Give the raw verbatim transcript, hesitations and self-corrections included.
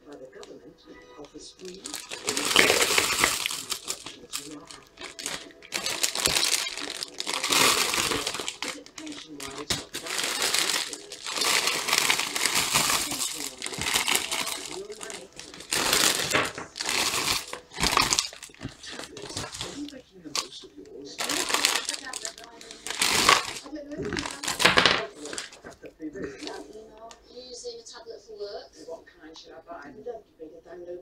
by the government offers free to your app. Visit Pensionwise dot com. Pensionwise, your money. Tablets, are you making the most of yours? I don't know. Tablet T V. Using a tablet for work. What kind should I buy? You don't give me the download